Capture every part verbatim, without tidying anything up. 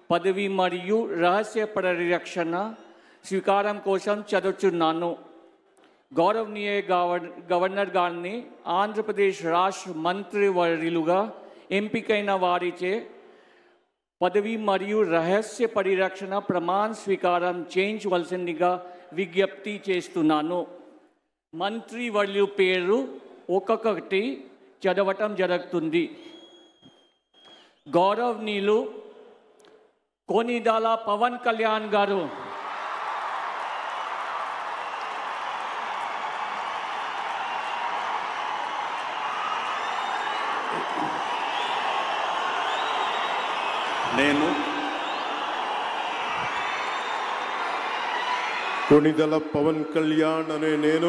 పదవి మరియు రహస్య పరిరక్షణ స్వీకారం కోసం చదువుచున్నాను. గౌరవనీయ గవర్ గవర్నర్ గారిని ఆంధ్రప్రదేశ్ రాష్ట్ర మంత్రివర్యులుగా ఎంపికైన వారిచే పదవి మరియు రహస్య పరిరక్షణ ప్రమాణ స్వీకారం చేయించవలసిందిగా విజ్ఞప్తి చేస్తున్నాను. మంత్రివర్యుల పేరు ఒక్కొక్కటి చదవటం జరుగుతుంది. గౌరవనీయులు కొనిదెల పవన్ కళ్యాణ్ గారు, నేను కొనిదెల పవన్ కళ్యాణ్ అనే నేను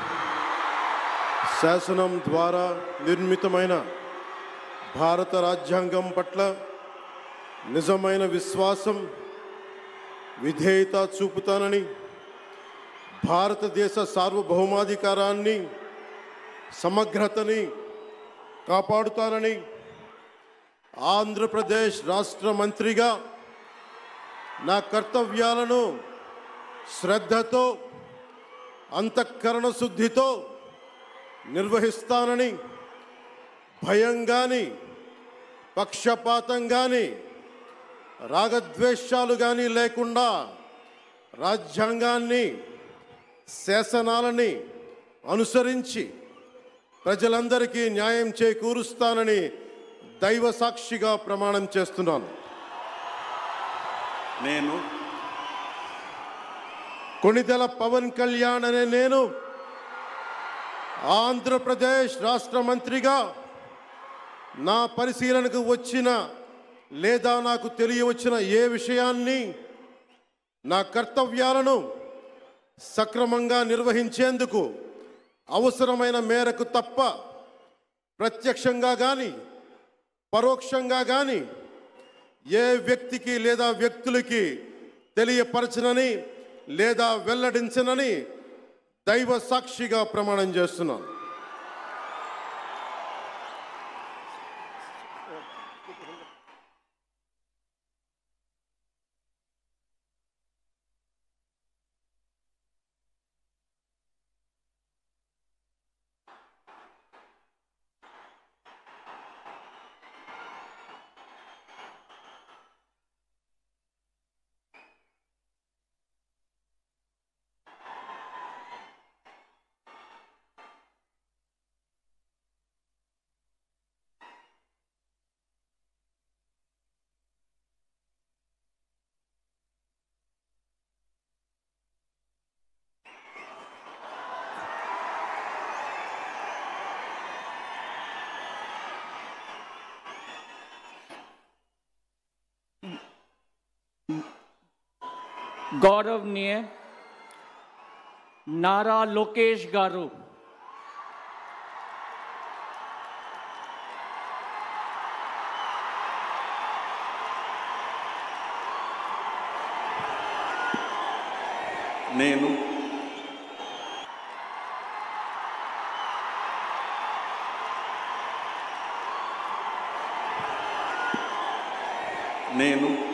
శాసనం ద్వారా నిర్మితమైన భారత రాజ్యాంగం పట్ల నిజమైన విశ్వాసం, విధేయత చూపుతానని, భారతదేశ సార్వభౌమాధికారాన్ని, సమగ్రతని కాపాడుతానని, ఆంధ్రప్రదేశ్ రాష్ట్ర మంత్రిగా నా కర్తవ్యాలను శ్రద్ధతో, అంతఃకరణ శుద్ధితో నిర్వహిస్తానని, భయం కానీ, పక్షపాతం కానీ, రాగద్వేషాలు కానీ లేకుండా రాజ్యాంగాన్ని, శాసనాలని అనుసరించి ప్రజలందరికీ న్యాయం చేకూరుస్తానని దైవ సాక్షిగా ప్రమాణం చేస్తున్నాను. నేను కొనిదెల పవన్ కళ్యాణ్ అనే నేను ఆంధ్రప్రదేశ్ రాష్ట్ర మంత్రిగా నా పరిశీలనకు వచ్చిన లేదా నాకు తెలియవచ్చిన ఏ విషయాన్ని, నా కర్తవ్యాలను సక్రమంగా నిర్వహించేందుకు అవసరమైన మేరకు తప్ప ప్రత్యక్షంగా కానీ పరోక్షంగా కానీ ఏ వ్యక్తికి లేదా వ్యక్తులకి తెలియపరచనని లేదా వెల్లడించనని దైవ సాక్షిగా ప్రమాణం చేస్తున్నాను. గౌరవనీయ నారా లోకేష్ గారు, నేను నేను